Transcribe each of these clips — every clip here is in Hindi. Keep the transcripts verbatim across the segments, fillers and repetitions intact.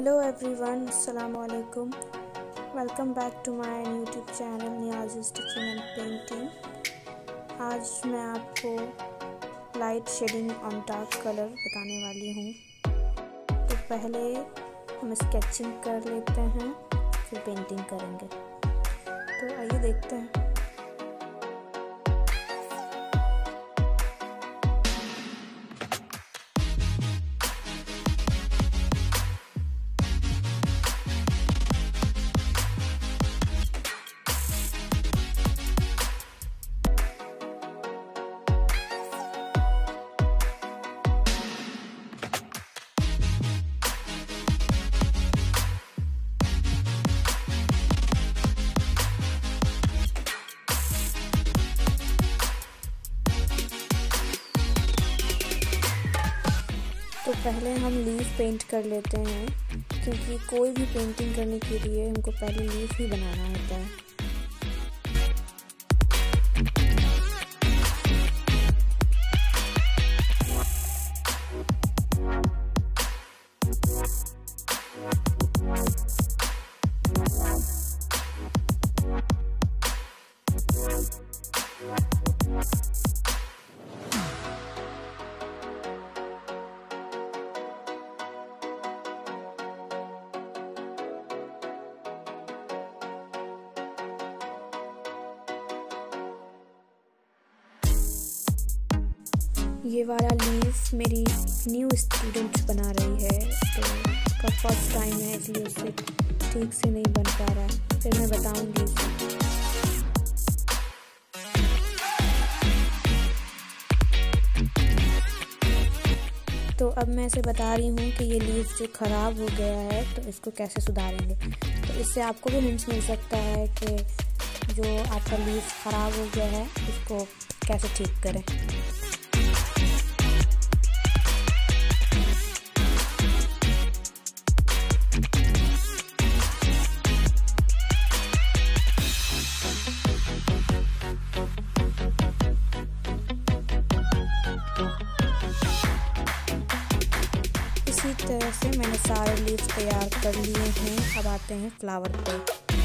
हेलो एवरीवन, अस्सलाम वालेकुम। Welcome back to my YouTube channel Niyaz stitching and painting. आज मैं आपको light shading on dark colour बताने वाली हूँ। तो पहले हम स्केचिंग कर लेते हैं, फिर पेंटिंग करेंगे। तो आइए देखते हैं। तो पहले हम लीफ पेंट कर लेते हैं, क्योंकि कोई भी पेंटिंग करने के लिए हमको पहले लीफ ही बनाना होता है। ये वाला लीफ मेरी न्यू स्टूडेंट बना रही है, तो उसका फर्स्ट टाइम है, इसलिए उससे ठीक से नहीं बन पा रहा है। फिर मैं बताऊंगी उसे। तो अब मैं इसे बता रही हूँ कि ये लीफ जो ख़राब हो गया है, तो इसको कैसे सुधारेंगे। तो इससे आपको भी हिंट मिल सकता है कि जो आपका लीफ ख़राब हो गया है, उसको कैसे ठीक करें। इसी तरह से मैंने सारे लीव्स तैयार कर लिए हैं। अब आते हैं फ्लावर पे।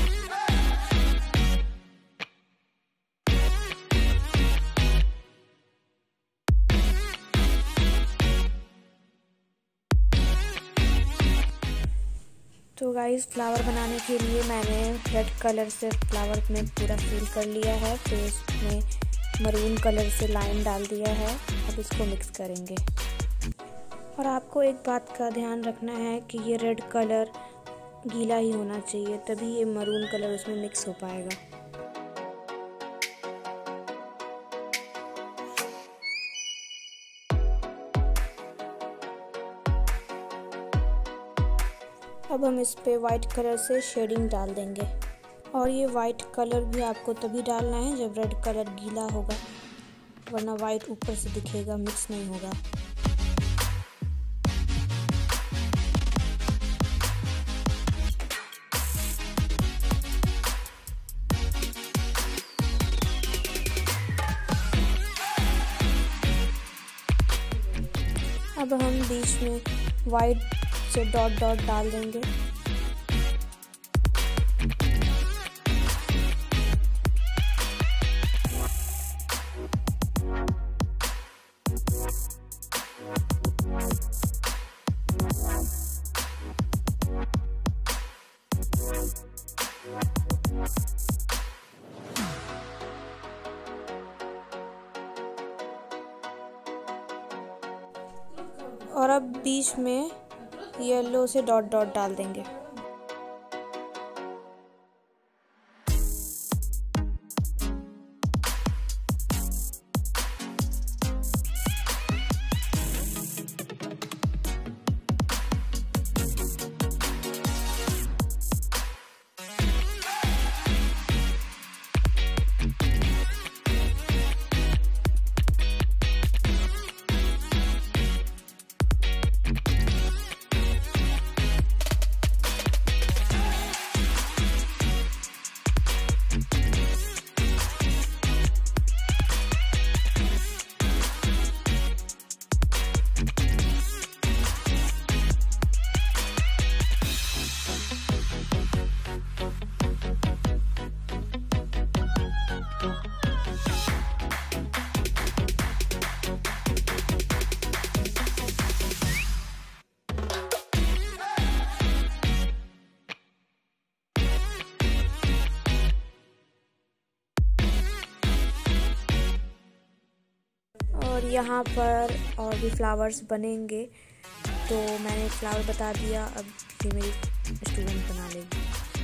तो गाइस, फ्लावर बनाने के लिए मैंने रेड कलर से फ्लावर में पूरा फिल कर लिया है, फिर इसमें मरून कलर से लाइन डाल दिया है। अब इसको मिक्स करेंगे। और आपको एक बात का ध्यान रखना है कि ये रेड कलर गीला ही होना चाहिए, तभी ये मरून कलर उसमें मिक्स हो पाएगा। अब हम इस पे वाइट कलर से शेडिंग डाल देंगे। और ये वाइट कलर भी आपको तभी डालना है जब रेड कलर गीला होगा, वरना वाइट ऊपर से दिखेगा, मिक्स नहीं होगा। अब हम बीच में वाइट से डॉट डॉट डाल देंगे। और अब बीच में येलो से डॉट डॉट डाल देंगे। दोस्तों। और यहाँ पर और भी फ्लावर्स बनेंगे, तो मैंने फ्लावर बता दिया, अब ये मेरी स्टूडेंट बना लेगी।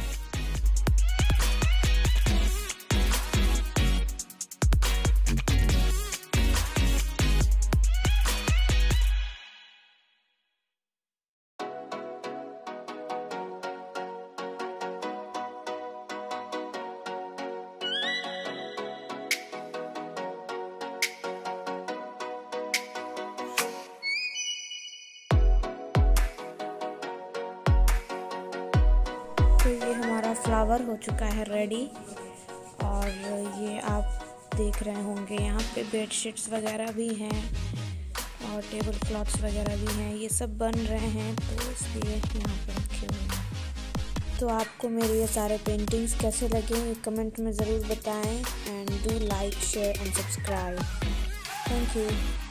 तो ये हमारा फ्लावर हो चुका है रेडी, और ये आप देख रहे होंगे यहाँ पे बेडशीट्स वगैरह भी हैं और टेबल क्लॉथ्स वगैरह भी हैं, ये सब बन रहे हैं, तो इसलिए यहाँ पे रखे हुए हैं। तो आपको मेरे ये सारे पेंटिंग्स कैसे लगे कमेंट में ज़रूर बताएं, and do like share and subscribe. Thank you.